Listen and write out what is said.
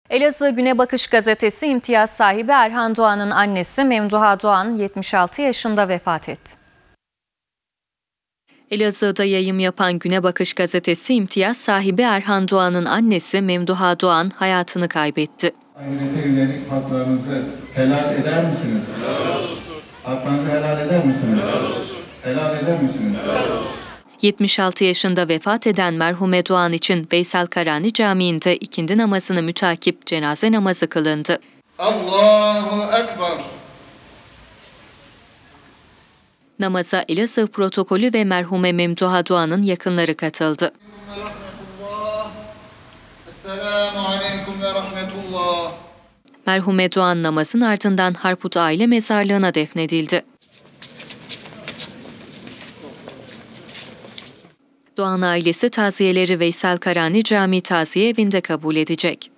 Elazığ Güne Bakış gazetesi imtiyaz sahibi Erhan Doğan'ın annesi Memduha Doğan 76 yaşında vefat etti. Elazığ'da yayım yapan Güne Bakış gazetesi imtiyaz sahibi Erhan Doğan'ın annesi Memduha Doğan hayatını kaybetti. Ahirete yönelik haklarınızı helal eder misiniz? Helal olsun. Haklarınızı helal eder misiniz? Helal olsun. Helal eder misiniz? Helal olsun. 76 yaşında vefat eden merhume Doğan için Veysel Karani Camii'nde ikindi namazını mütakip cenaze namazı kılındı. Allahu Ekber. Namaza Elazığ protokolü ve merhume Memduha Doğan'ın yakınları katıldı. Esselamu aleyküm ve rahmetullah. Merhume Doğan namazın ardından Harput Aile Mezarlığı'na defnedildi. Doğan ailesi taziyeleri Veysel Karani Camii Taziye Evi'nde kabul edecek.